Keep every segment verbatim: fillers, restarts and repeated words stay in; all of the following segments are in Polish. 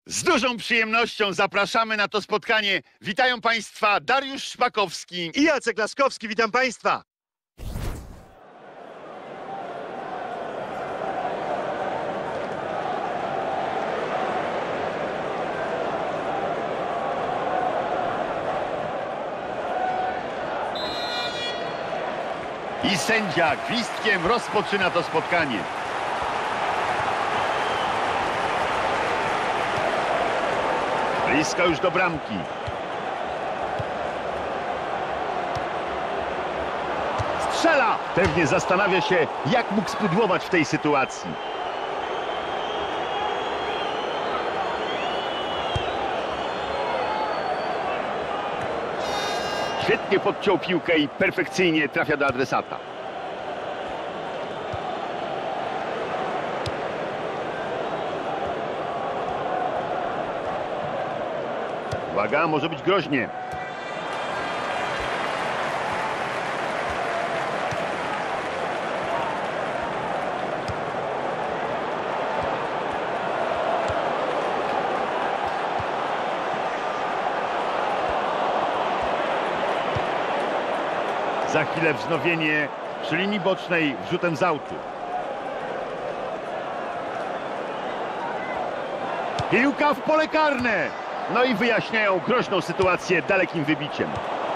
Z dużą przyjemnością zapraszamy na to spotkanie. Witają Państwa Dariusz Szpakowski i Jacek Laskowski. Witam Państwa. I sędzia gwizdkiem rozpoczyna to spotkanie. Blisko już do bramki. Strzela! Pewnie zastanawia się, jak mógł spudłować w tej sytuacji. Świetnie podciął piłkę i perfekcyjnie trafia do adresata. Uwaga, może być groźnie. Za chwilę wznowienie przy linii bocznej wrzutem z autu. Piłka w pole karne. No i wyjaśniają groźną sytuację dalekim wybiciem.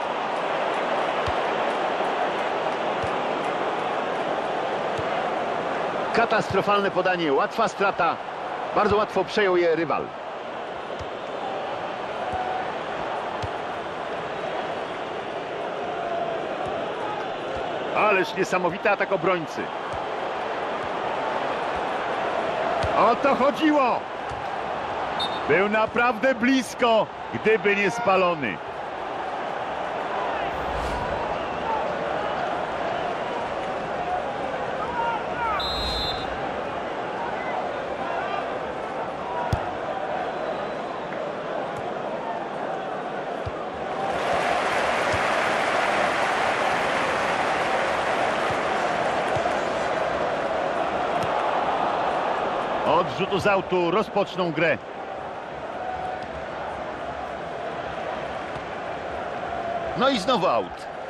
Katastrofalne podanie, łatwa strata. Bardzo łatwo przejął je rywal. Ależ niesamowity atak obrońcy. O to chodziło! Był naprawdę blisko, gdyby nie spalony. Od rzutu z autu rozpoczną grę. No i znowu aut.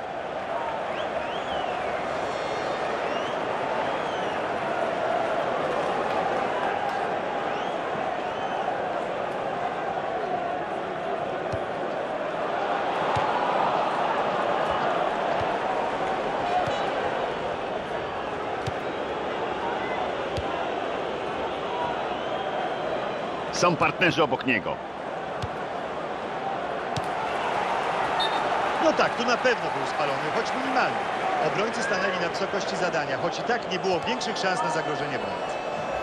Są partnerzy obok niego. No tak, tu na pewno był spalony, choć minimalnie. Obrońcy stanęli na wysokości zadania, choć i tak nie było większych szans na zagrożenie bramki.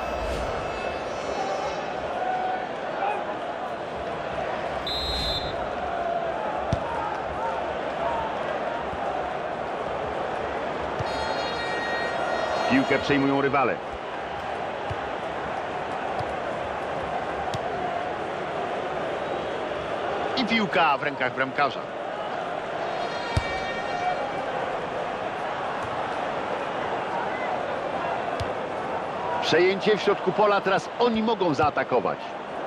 Piłkę przejmują rywale. I piłka w rękach bramkarza. Przejęcie w środku pola, teraz oni mogą zaatakować.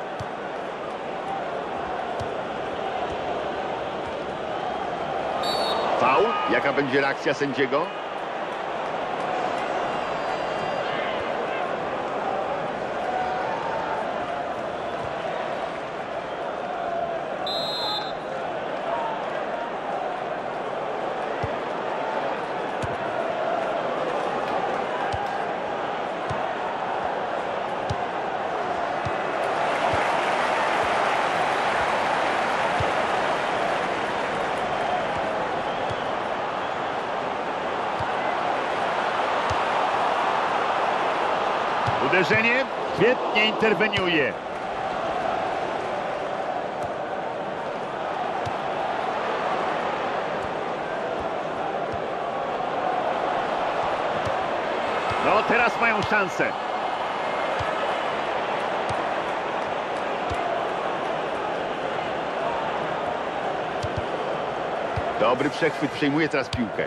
Faul? Jaka będzie reakcja sędziego? Uderzenie, świetnie interweniuje. No teraz mają szansę. Dobry przechwyt, przejmuje teraz piłkę.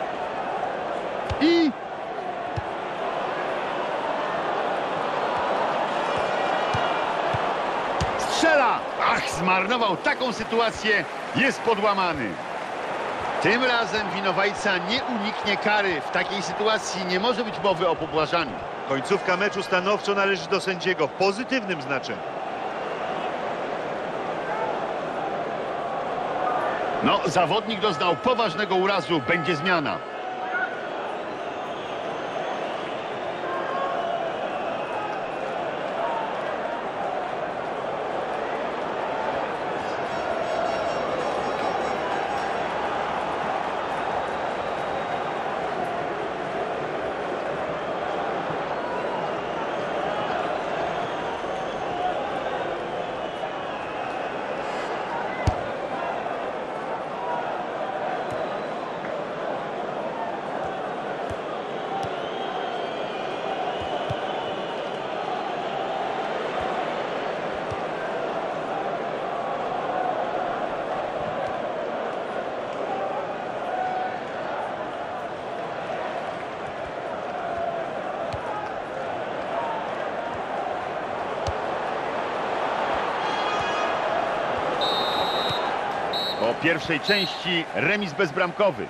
I piłka! Ach, zmarnował taką sytuację, jest podłamany. Tym razem winowajca nie uniknie kary. W takiej sytuacji nie może być mowy o pobłażaniu. Końcówka meczu stanowczo należy do sędziego w pozytywnym znaczeniu. No, zawodnik doznał poważnego urazu, będzie zmiana. Po pierwszej części remis bezbramkowy.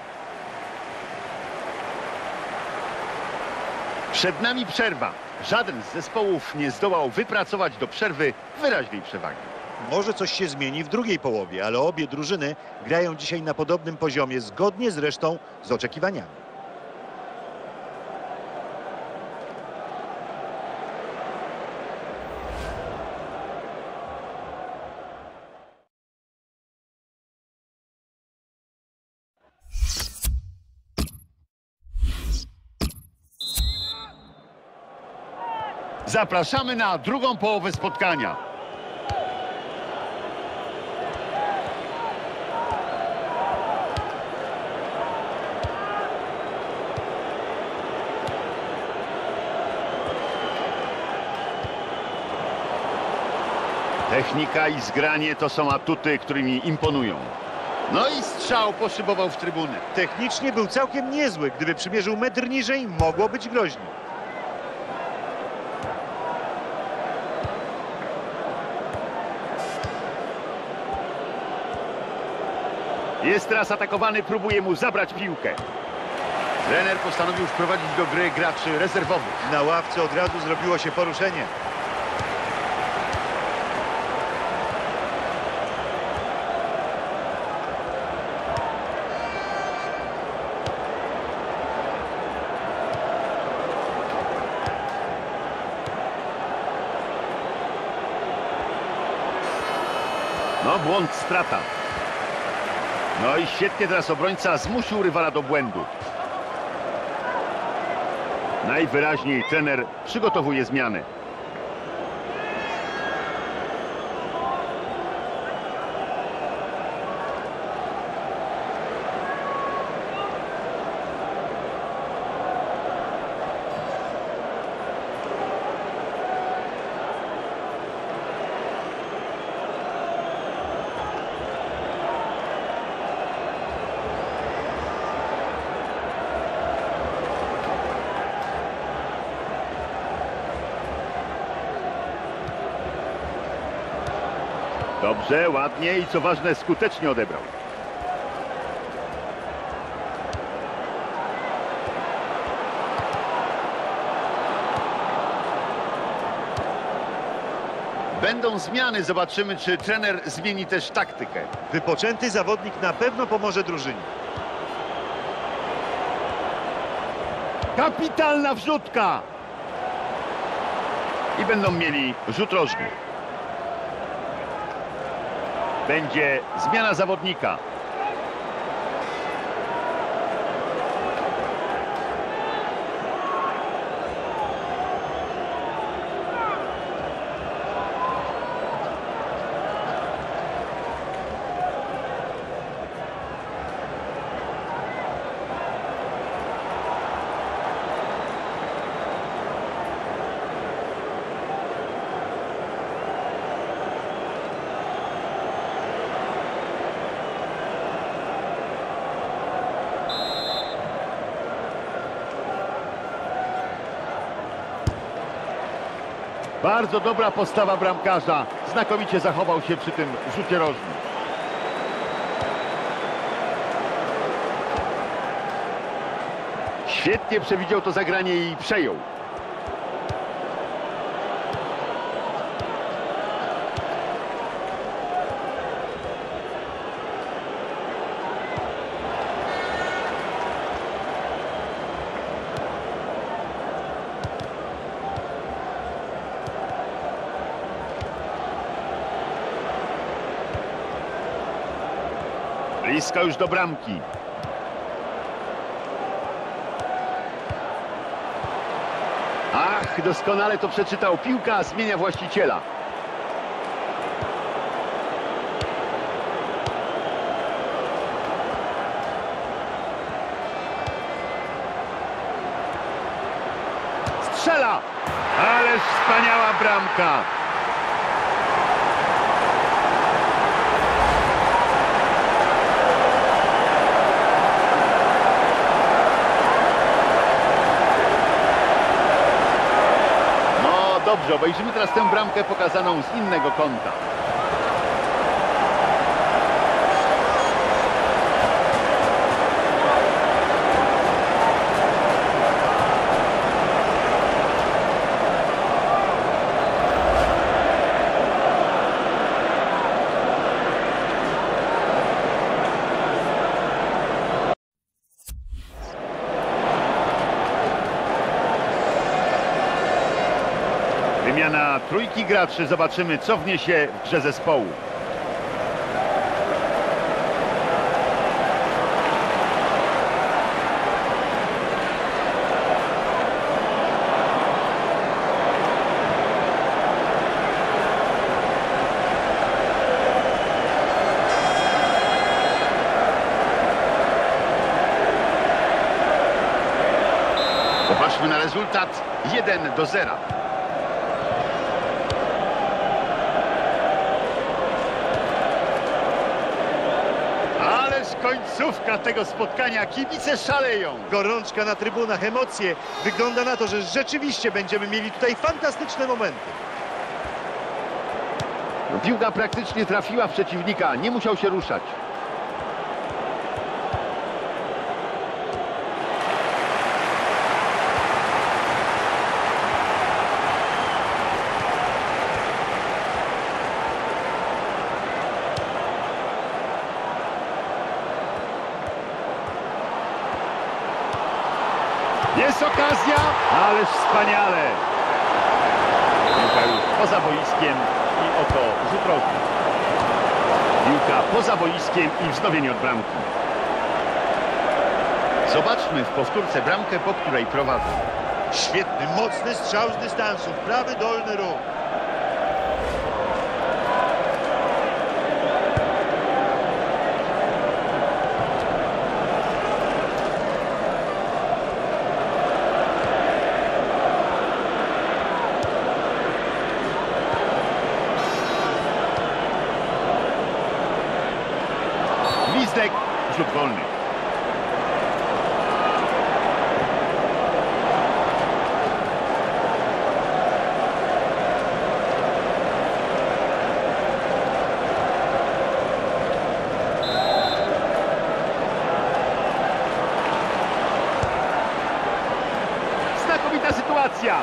Przed nami przerwa. Żaden z zespołów nie zdołał wypracować do przerwy wyraźnej przewagi. Może coś się zmieni w drugiej połowie, ale obie drużyny grają dzisiaj na podobnym poziomie, zgodnie zresztą z oczekiwaniami. Zapraszamy na drugą połowę spotkania. Technika i zgranie to są atuty, którymi imponują. No i strzał poszybował w trybunę. Technicznie był całkiem niezły. Gdyby przymierzył metr niżej, mogło być groźnie. Jest teraz atakowany, próbuje mu zabrać piłkę. Trener postanowił wprowadzić do gry graczy rezerwowych. Na ławce od razu zrobiło się poruszenie. No, błąd, strata. No i świetnie teraz obrońca zmusił rywala do błędu. Najwyraźniej trener przygotowuje zmiany. Dobrze, ładnie i co ważne, skutecznie odebrał. Będą zmiany, zobaczymy, czy trener zmieni też taktykę. Wypoczęty zawodnik na pewno pomoże drużynie. Kapitalna wrzutka! I będą mieli rzut rożny. Będzie zmiana zawodnika. Bardzo dobra postawa bramkarza. Znakomicie zachował się przy tym rzucie rożnym. Świetnie przewidział to zagranie i przejął. Blisko już do bramki. Ach, doskonale to przeczytał. Piłka zmienia właściciela. Strzela! Ależ wspaniała bramka! Dobrze, obejrzymy teraz tę bramkę pokazaną z innego kąta. Wymiana trójki graczy. Zobaczymy, co wniesie w grze zespołu. Popatrzmy na rezultat. jeden do zera. Końcówka tego spotkania. Kibice szaleją. Gorączka na trybunach, emocje. Wygląda na to, że rzeczywiście będziemy mieli tutaj fantastyczne momenty. Piłka praktycznie trafiła w przeciwnika. Nie musiał się ruszać. Jest okazja, ależ wspaniale. Piłka już poza boiskiem i oto rzut rożny. Piłka poza boiskiem i wznowienie od bramki. Zobaczmy w powtórce bramkę, po której prowadzą. Świetny, mocny strzał z dystansu. Prawy dolny róg. Gwizdek, rzut wolny. Znakomita sytuacja.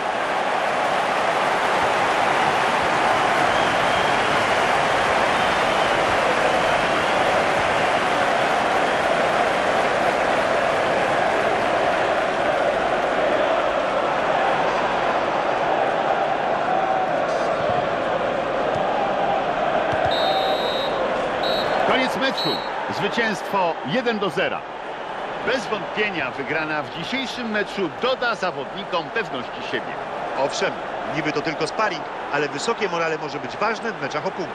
Koniec meczu. Zwycięstwo jeden do zera. Bez wątpienia wygrana w dzisiejszym meczu doda zawodnikom pewności siebie. Owszem, niby to tylko sparring, ale wysokie morale może być ważne w meczach o punkty.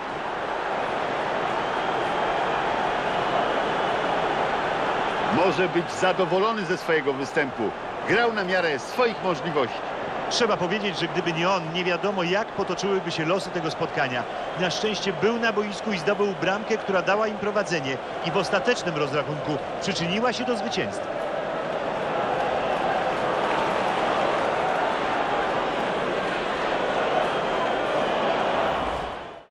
Może być zadowolony ze swojego występu. Grał na miarę swoich możliwości. Trzeba powiedzieć, że gdyby nie on, nie wiadomo jak potoczyłyby się losy tego spotkania. Na szczęście był na boisku i zdobył bramkę, która dała im prowadzenie i w ostatecznym rozrachunku przyczyniła się do zwycięstwa.